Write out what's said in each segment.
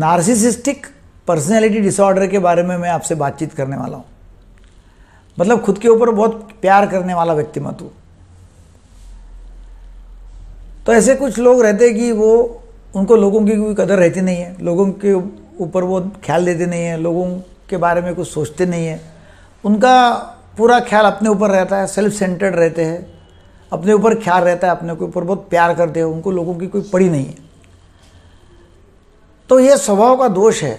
Narcissistic personality disorder के बारे में मैं आपसे बातचीत करने वाला हूँ। मतलब खुद के ऊपर बहुत प्यार करने वाला व्यक्तिमत्व। तो ऐसे कुछ लोग रहते हैं कि वो उनको लोगों की कोई कदर रहती नहीं है, लोगों के ऊपर वो ख्याल देते नहीं है, लोगों के बारे में कुछ सोचते नहीं है, उनका पूरा ख्याल अपने ऊपर रहता है, सेल्फ सेंटर्ड रहते हैं, अपने ऊपर ख्याल रहता है, अपने के ऊपर बहुत प्यार करते हैं, उनको लोगों की कोई पड़ी नहीं है। तो ये स्वभाव का दोष है।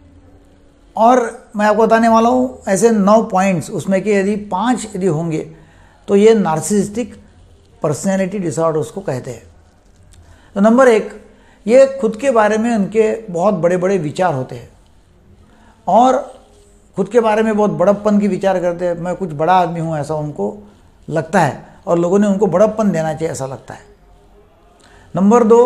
और मैं आपको बताने वाला हूँ ऐसे 9 पॉइंट्स, उसमें कि यदि 5 यदि होंगे तो ये नार्सिसिस्टिक पर्सनैलिटी डिसऑर्डर उसको कहते हैं। तो नंबर 1, ये खुद के बारे में उनके बहुत बड़े बड़े विचार होते हैं और खुद के बारे में बहुत बड़प्पन की विचार करते हैं। मैं कुछ बड़ा आदमी हूँ ऐसा उनको लगता है और लोगों ने उनको बड़प्पन देना चाहिए ऐसा लगता है। नंबर 2,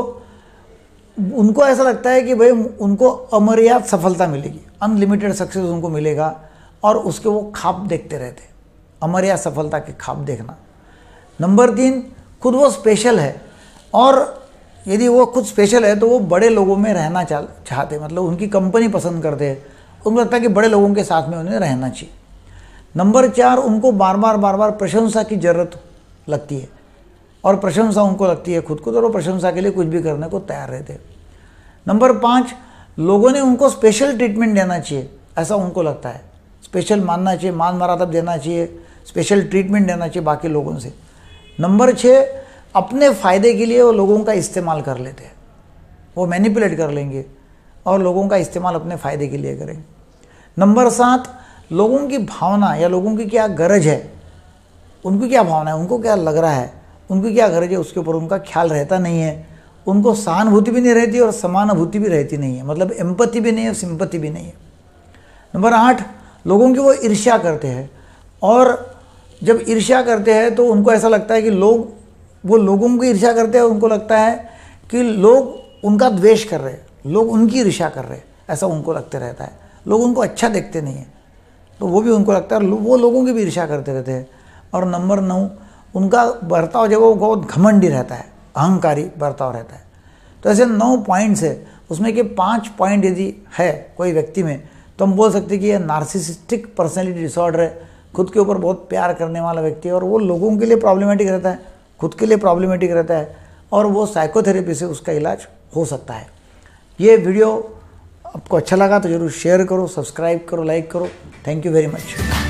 उनको ऐसा लगता है कि भाई उनको अमर्याद सफलता मिलेगी, अनलिमिटेड सक्सेस उनको मिलेगा और उसके वो ख्वाब देखते रहते, अमर्याद सफलता के ख्वाब देखना। नंबर 3, खुद वो स्पेशल है और यदि वो खुद स्पेशल है तो वो बड़े लोगों में रहना चाहते, मतलब उनकी कंपनी पसंद करते हैं, उनको लगता है कि बड़े लोगों के साथ में उन्हें रहना चाहिए। नंबर 4, उनको बार बार प्रशंसा की ज़रूरत लगती है और प्रशंसा उनको लगती है खुद को, तो वो प्रशंसा के लिए कुछ भी करने को तैयार रहते हैं। नंबर 5, लोगों ने उनको स्पेशल ट्रीटमेंट देना चाहिए ऐसा उनको लगता है, स्पेशल मानना चाहिए, मान मरातब देना चाहिए, स्पेशल ट्रीटमेंट देना चाहिए बाकी लोगों से। नंबर 6, अपने फ़ायदे के लिए वो लोगों का इस्तेमाल कर लेते हैं, वो मैनिपुलेट कर लेंगे और लोगों का इस्तेमाल अपने फ़ायदे के लिए करेंगे। नंबर 7, लोगों की भावना या लोगों की क्या गरज है, उनकी क्या भावना है, उनको क्या लग रहा है, उनकी क्या गरज है, उसके ऊपर उनका ख्याल रहता नहीं है। उनको सहानुभूति भी नहीं रहती और समानुभूति भी रहती नहीं है, मतलब एम्पैथी भी नहीं है, सिंपैथी भी नहीं है। नंबर 8, लोगों की वो ईर्ष्या करते हैं और जब ईर्ष्या करते हैं तो उनको ऐसा लगता है कि वो लोगों की ईर्ष्या करते हैं, उनको लगता है कि लोग उनका द्वेष कर रहे हैं, लोग उनकी ईर्ष्या कर रहे हैं, ऐसा उनको लगते रहता है। लोग उनको अच्छा देखते नहीं हैं तो वो भी उनको लगता है, वो लोगों की भी ईर्ष्या करते रहते हैं। और नंबर 9, उनका बर्ताव जब वो बहुत घमंडी रहता है, अहंकारी बर्ताव रहता है। तो ऐसे 9 पॉइंट्स है, उसमें कि 5 पॉइंट यदि है कोई व्यक्ति में तो हम बोल सकते हैं कि यह नार्सिसिस्टिक पर्सनैलिटी डिसऑर्डर है। खुद के ऊपर बहुत प्यार करने वाला व्यक्ति है और वो लोगों के लिए प्रॉब्लमेटिक रहता है, खुद के लिए प्रॉब्लमेटिक रहता है और वो साइकोथेरेपी से उसका इलाज हो सकता है। ये वीडियो आपको अच्छा लगा तो ज़रूर शेयर करो, सब्सक्राइब करो, लाइक करो। Thank you very much.